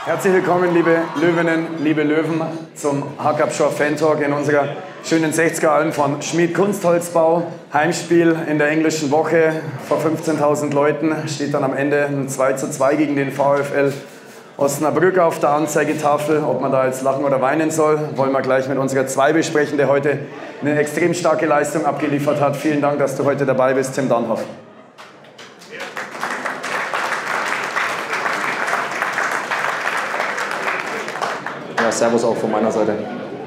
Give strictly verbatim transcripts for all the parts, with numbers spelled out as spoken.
Herzlich willkommen, liebe Löwinnen, liebe Löwen, zum Hackabschau Fan Talk in unserer schönen sechziger Alm von Schmied Kunstholzbau. Heimspiel in der englischen Woche vor fünfzehntausend Leuten. Steht dann am Ende ein zwei zu zwei gegen den VfL Osnabrück auf der Anzeigetafel. Ob man da jetzt lachen oder weinen soll, wollen wir gleich mit unserer zwei besprechen, der heute eine extrem starke Leistung abgeliefert hat. Vielen Dank, dass du heute dabei bist, Tim Danhoff. Ja, servus auch von meiner Seite.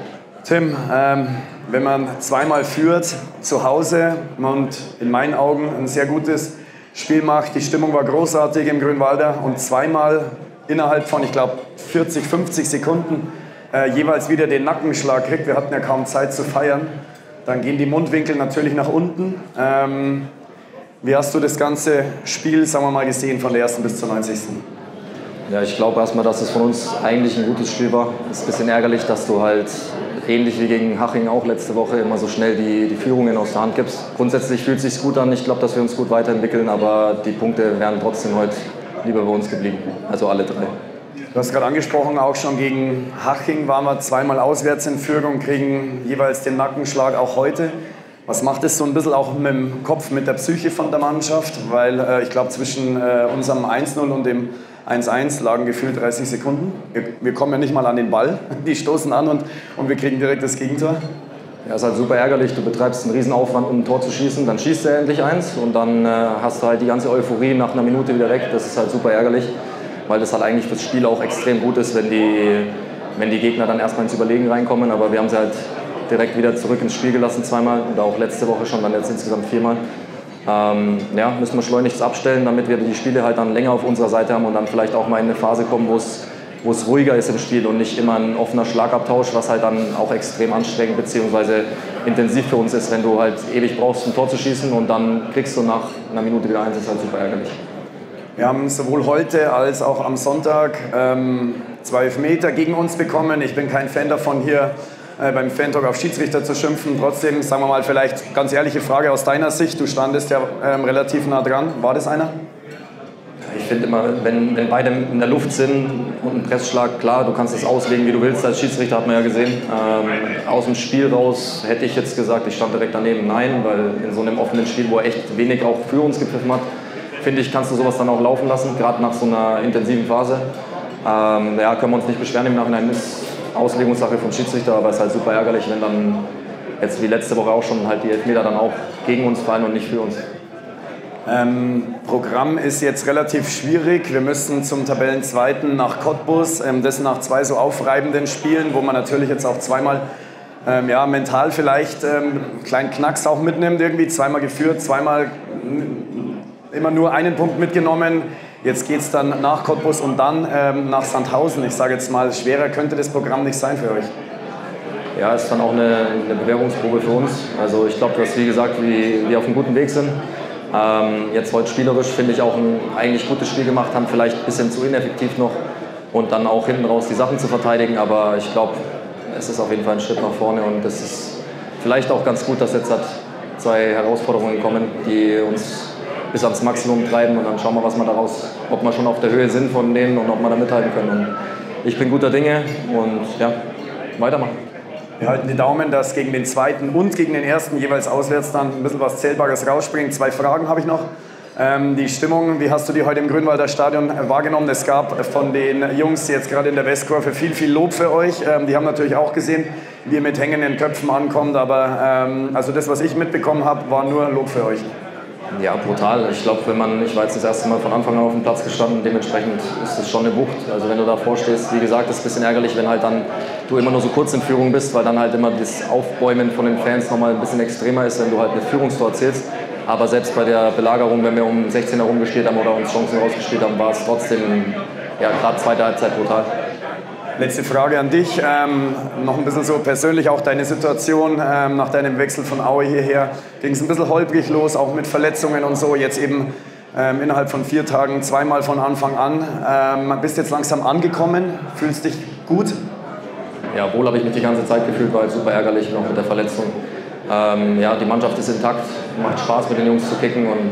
Tim, ähm, wenn man zweimal führt zu Hause und in meinen Augen ein sehr gutes Spiel macht, die Stimmung war großartig im Grünwalder und zweimal innerhalb von, ich glaube, vierzig, fünfzig Sekunden äh, jeweils wieder den Nackenschlag kriegt, wir hatten ja kaum Zeit zu feiern, dann gehen die Mundwinkel natürlich nach unten. Ähm, wie hast du das ganze Spiel, sagen wir mal, gesehen von der ersten bis zur neunzigsten? Ja, ich glaube erstmal, dass es von uns eigentlich ein gutes Spiel war. Es ist ein bisschen ärgerlich, dass du halt ähnlich wie gegen Haching auch letzte Woche immer so schnell die, die Führungen aus der Hand gibst. Grundsätzlich fühlt es sich gut an. Ich glaube, dass wir uns gut weiterentwickeln, aber die Punkte wären trotzdem heute lieber bei uns geblieben. Also alle drei. Du hast gerade angesprochen, auch schon gegen Haching waren wir zweimal auswärts in Führung, kriegen jeweils den Nackenschlag auch heute. Was macht es so ein bisschen auch mit dem Kopf, mit der Psyche von der Mannschaft? Weil äh, ich glaube, zwischen äh, unserem eins null und dem eins eins lagen gefühlt dreißig Sekunden. Wir, wir kommen ja nicht mal an den Ball. Die stoßen an und, und wir kriegen direkt das Gegentor. Ja, ist halt super ärgerlich. Du betreibst einen Riesenaufwand, um ein Tor zu schießen. Dann schießt er endlich eins und dann äh, hast du halt die ganze Euphorie nach einer Minute wieder weg. Das ist halt super ärgerlich, weil das halt eigentlich fürs Spiel auch extrem gut ist, wenn die, wenn die Gegner dann erstmal ins Überlegen reinkommen. Aber wir haben sie halt direkt wieder zurück ins Spiel gelassen zweimal oder auch letzte Woche schon, dann jetzt insgesamt viermal. Ähm, ja, müssen wir schleunigst abstellen, damit wir die Spiele halt dann länger auf unserer Seite haben und dann vielleicht auch mal in eine Phase kommen, wo es wo es ruhiger ist im Spiel und nicht immer ein offener Schlagabtausch, was halt dann auch extrem anstrengend bzw. intensiv für uns ist, wenn du halt ewig brauchst, ein Tor zu schießen und dann kriegst du nach einer Minute wieder eins, das ist halt super ärgerlich. Wir haben sowohl heute als auch am Sonntag ähm, zwei Elfmeter gegen uns bekommen. Ich bin kein Fan davon, hier äh, beim Fan-Talk auf Schiedsrichter zu schimpfen. Trotzdem, sagen wir mal, vielleicht ganz ehrliche Frage aus deiner Sicht. Du standest ja ähm, relativ nah dran. War das einer? Ich finde immer, wenn, wenn beide in der Luft sind und ein Pressschlag, klar, du kannst es auslegen, wie du willst. Als Schiedsrichter hat man ja gesehen. Ähm, aus dem Spiel raus hätte ich jetzt gesagt, ich stand direkt daneben. Nein, weil in so einem offenen Spiel, wo er echt wenig auch für uns gepfiffen hat, finde ich, kannst du sowas dann auch laufen lassen, gerade nach so einer intensiven Phase. Ähm, ja, können wir uns nicht beschweren im Nachhinein, ist Auslegungssache vom Schiedsrichter, aber es ist halt super ärgerlich, wenn dann jetzt wie letzte Woche auch schon halt die Elfmeter dann auch gegen uns fallen und nicht für uns. Ähm, Programm ist jetzt relativ schwierig. Wir müssen zum Tabellenzweiten nach Cottbus, ähm, das nach zwei so aufreibenden Spielen, wo man natürlich jetzt auch zweimal ähm, ja, mental vielleicht ähm, einen kleinen Knacks auch mitnimmt, irgendwie zweimal geführt, zweimal immer nur einen Punkt mitgenommen. Jetzt geht es dann nach Cottbus und dann ähm, nach Sandhausen. Ich sage jetzt mal, schwerer könnte das Programm nicht sein für euch. Ja, ist dann auch eine, eine Bewährungsprobe für uns. Also ich glaube, dass, wie gesagt, wir, wir auf einem guten Weg sind. Ähm, jetzt heute spielerisch finde ich auch ein eigentlich gutes Spiel gemacht, haben vielleicht ein bisschen zu ineffektiv noch und dann auch hinten raus die Sachen zu verteidigen, aber ich glaube, es ist auf jeden Fall ein Schritt nach vorne und es ist vielleicht auch ganz gut, dass jetzt halt zwei Herausforderungen kommen, die uns bis ans Maximum treiben und dann schauen wir, was wir daraus, ob wir schon auf der Höhe sind von denen und ob wir da mithalten können. Und ich bin guter Dinge und ja, weitermachen. Wir halten die Daumen, dass gegen den zweiten und gegen den ersten jeweils auswärts dann ein bisschen was Zählbares rausspringt. Zwei Fragen habe ich noch. Ähm, die Stimmung, wie hast du die heute im Grünwalder Stadion wahrgenommen? Es gab von den Jungs jetzt gerade in der Westkurve viel, viel Lob für euch. Ähm, die haben natürlich auch gesehen, wie ihr mit hängenden Köpfen ankommt. Aber ähm, also das, was ich mitbekommen habe, war nur Lob für euch. Ja, brutal. Ich glaube, wenn man, ich war jetzt das erste Mal von Anfang an auf dem Platz gestanden, dementsprechend ist es schon eine Wucht. Also wenn du davor stehst, wie gesagt, ist es ein bisschen ärgerlich, wenn halt dann du immer nur so kurz in Führung bist, weil dann halt immer das Aufbäumen von den Fans nochmal ein bisschen extremer ist, wenn du halt eine Führungstor erzielst. Aber selbst bei der Belagerung, wenn wir um sechzehn herum gespielt haben oder uns Chancen rausgespielt haben, war es trotzdem, ja, gerade zweite Halbzeit brutal. Letzte Frage an dich, ähm, noch ein bisschen so persönlich auch deine Situation ähm, nach deinem Wechsel von Aue hierher. Ging es ein bisschen holprig los, auch mit Verletzungen und so, jetzt eben ähm, innerhalb von vier Tagen zweimal von Anfang an. Ähm, bist jetzt langsam angekommen, fühlst dich gut? Ja, wohl habe ich mich die ganze Zeit gefühlt, war halt super ärgerlich noch mit der Verletzung. Ähm, ja, die Mannschaft ist intakt, macht Spaß mit den Jungs zu kicken und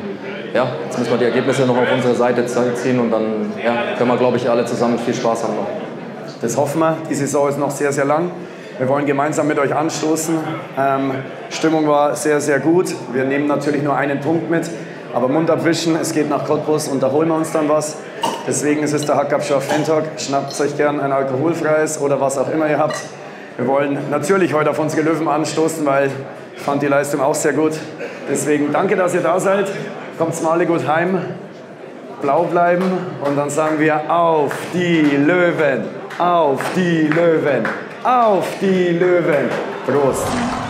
ja, jetzt müssen wir die Ergebnisse noch auf unsere Seite ziehen und dann ja, können wir, glaube ich, alle zusammen viel Spaß haben noch. Das hoffen wir. Die Saison ist noch sehr, sehr lang. Wir wollen gemeinsam mit euch anstoßen. Ähm, Stimmung war sehr, sehr gut. Wir nehmen natürlich nur einen Punkt mit. Aber Mund abwischen, es geht nach Cottbus und da holen wir uns dann was. Deswegen ist es der Hackabschau Fan Talk. Schnappt euch gern ein alkoholfreies oder was auch immer ihr habt. Wir wollen natürlich heute auf unsere Löwen anstoßen, weil ich fand die Leistung auch sehr gut. Deswegen danke, dass ihr da seid. Kommt mal alle gut heim. Blau bleiben und dann sagen wir auf die Löwen, auf die Löwen, auf die Löwen. Prost.